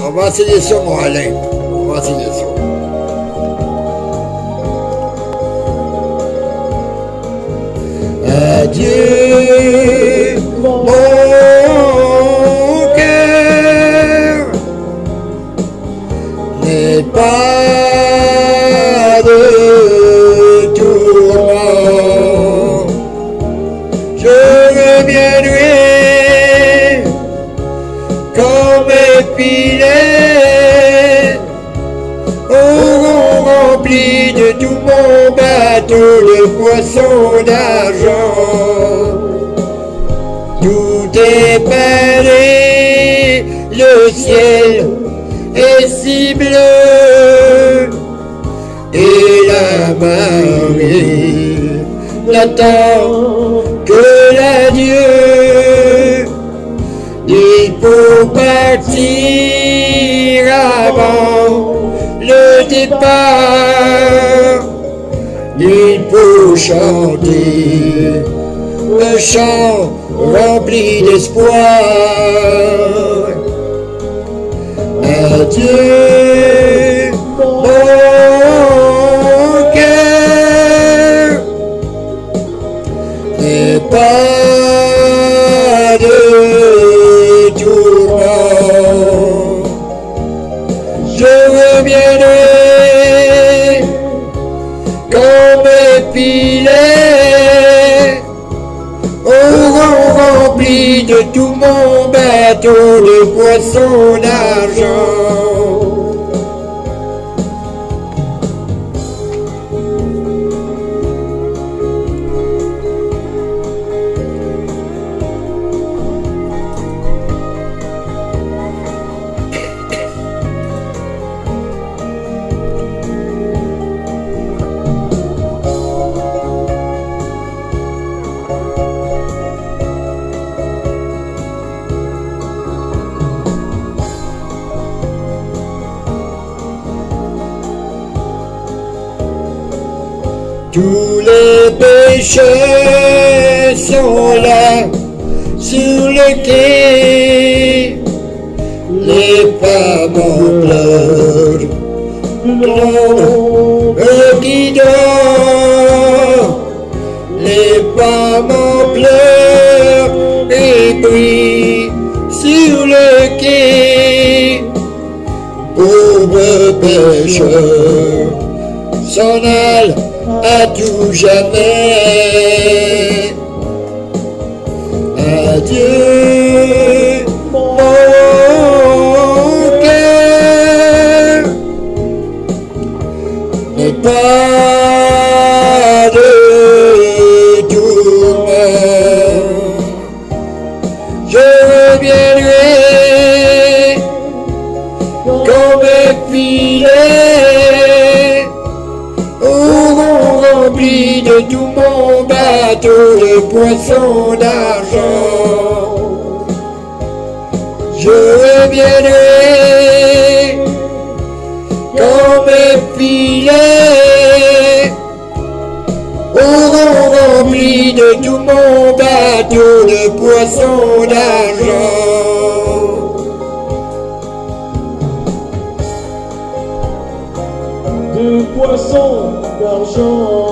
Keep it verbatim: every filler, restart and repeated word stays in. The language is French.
On va essayer ça, mon Alain. On va essayer ça. Adieu, mon cœur n'est pas de tourment. Je reviendrai comme épilé, auront rempli de tout mon bateau de poissons d'argent. Tout est paré, le ciel est si bleu, et la marée n'attend que l'adieu. Il faut partir avant le départ. Il faut chanter un chant rempli d'espoir. Adieu, mon cœur n'est pas de tourment. Je reviendrai comme épilé, auront rempli de tout mon bateau de poissons d'argent. Tous les pécheurs sont là sur le quai, les femmes en pleurs, l'homme qui dort, les femmes en pleurs et prient sur le quai. Pauvres pécheurs s'en allent à tout jamais. Adieu, mon cœur n'est pas de tourment. Je reviendrai comme épilé, rempli de tout mon bateau de poissons d'argent. Je reviendrai comme épilé, auront rempli de tout mon bateau de poissons d'argent. De poissons d'argent.